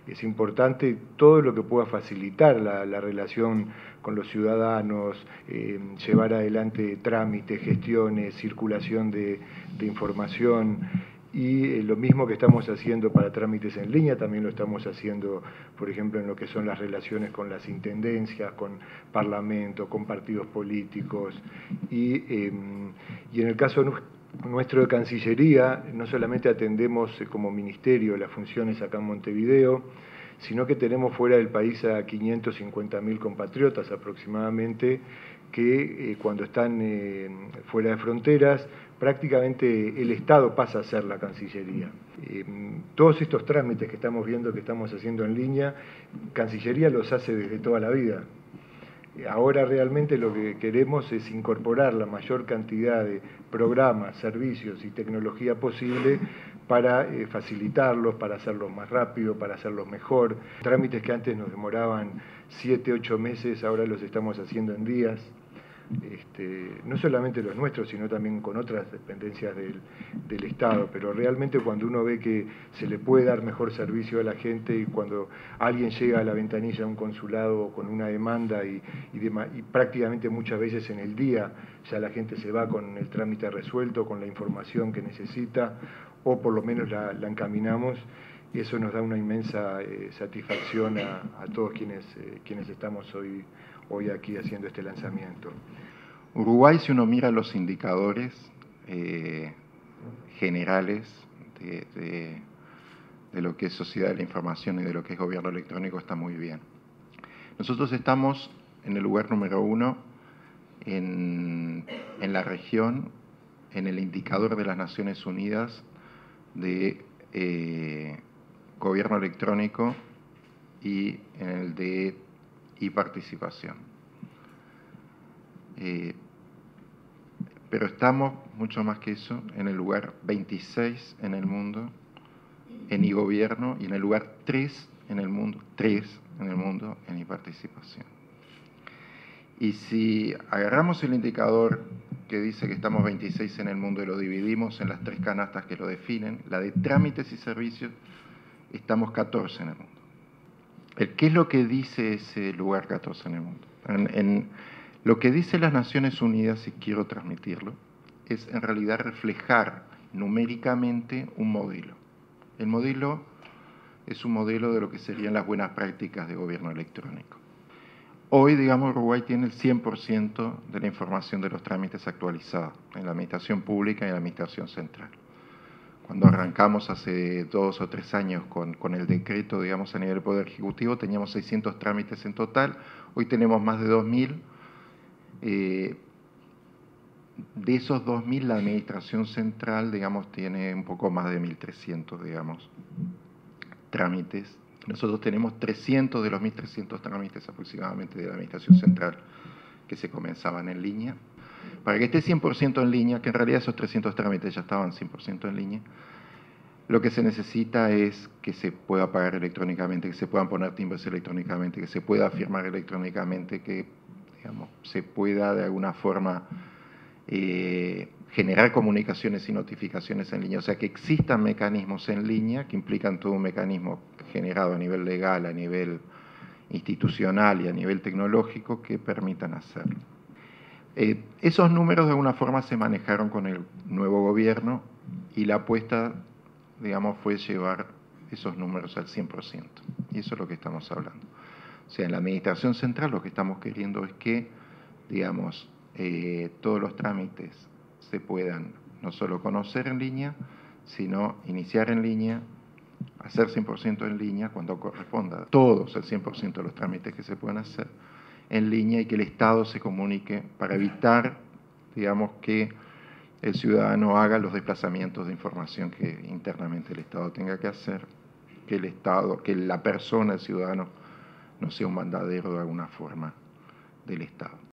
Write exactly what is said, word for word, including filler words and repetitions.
Es importante todo lo que pueda facilitar la, la relación con los ciudadanos, eh, llevar adelante trámites, gestiones, circulación de, de información. Y eh, lo mismo que estamos haciendo para trámites en línea, también lo estamos haciendo, por ejemplo, en lo que son las relaciones con las intendencias, con parlamento, con partidos políticos. Y, eh, y en el caso nuestro de Cancillería, no solamente atendemos como ministerio las funciones acá en Montevideo, sino que tenemos fuera del país a quinientos cincuenta mil compatriotas aproximadamente, que eh, cuando están eh, fuera de fronteras, prácticamente el Estado pasa a ser la Cancillería. Eh, todos estos trámites que estamos viendo, que estamos haciendo en línea, Cancillería los hace desde toda la vida. Ahora realmente lo que queremos es incorporar la mayor cantidad de programas, servicios y tecnología posible para eh, facilitarlos, para hacerlos más rápido, para hacerlos mejor. Trámites que antes nos demoraban siete, ocho meses, ahora los estamos haciendo en días. Este, no solamente los nuestros, sino también con otras dependencias del, del Estado, pero realmente cuando uno ve que se le puede dar mejor servicio a la gente y cuando alguien llega a la ventanilla de un consulado con una demanda y, y, de, y prácticamente muchas veces en el día ya la gente se va con el trámite resuelto, con la información que necesita, o por lo menos la, la encaminamos, y eso nos da una inmensa eh, satisfacción a, a todos quienes, eh, quienes estamos hoy, hoy aquí haciendo este lanzamiento. Uruguay, si uno mira los indicadores eh, generales de, de, de lo que es sociedad de la información y de lo que es gobierno electrónico, está muy bien. Nosotros estamos en el lugar número uno en, en la región, en el indicador de las Naciones Unidas de eh, gobierno electrónico y en el de e-participación. Eh, pero estamos, mucho más que eso, en el lugar veintiséis en el mundo en e-gobierno y en el lugar tres en el mundo, tres en el mundo en e-participación. Y si agarramos el indicador que dice que estamos veintiséis en el mundo y lo dividimos en las tres canastas que lo definen, la de trámites y servicios, estamos catorce en el mundo. ¿Qué es lo que dice ese lugar catorce en el mundo? En, en, lo que dice las Naciones Unidas, y quiero transmitirlo, es en realidad reflejar numéricamente un modelo. El modelo es un modelo de lo que serían las buenas prácticas de gobierno electrónico. Hoy, digamos, Uruguay tiene el cien por ciento de la información de los trámites actualizada en la administración pública y en la administración central. Cuando arrancamos hace dos o tres años con, con el decreto, digamos, a nivel del Poder Ejecutivo, teníamos seiscientos trámites en total, hoy tenemos más de dos mil. Eh, de esos dos mil, la administración central, digamos, tiene un poco más de mil trescientos, digamos, trámites. Nosotros tenemos trescientos de los mil trescientos trámites aproximadamente de la administración central que se comenzaban en línea. Para que esté cien por ciento en línea, que en realidad esos trescientos trámites ya estaban cien por ciento en línea, lo que se necesita es que se pueda pagar electrónicamente, que se puedan poner timbres electrónicamente, que se pueda firmar electrónicamente, que, digamos, se pueda de alguna forma eh, generar comunicaciones y notificaciones en línea. O sea, que existan mecanismos en línea que implican todo un mecanismo generado a nivel legal, a nivel institucional y a nivel tecnológico que permitan hacerlo. Eh, esos números de alguna forma se manejaron con el nuevo gobierno y la apuesta, digamos, fue llevar esos números al cien por ciento. Y eso es lo que estamos hablando. O sea, en la administración central lo que estamos queriendo es que, digamos, eh, todos los trámites se puedan no solo conocer en línea, sino iniciar en línea, hacer cien por ciento en línea cuando corresponda, todos el cien por ciento de los trámites que se puedan hacer en línea y que el Estado se comunique para evitar, digamos, que el ciudadano haga los desplazamientos de información que internamente el Estado tenga que hacer, que el Estado, que la persona, el ciudadano, no sea un mandadero de alguna forma del Estado.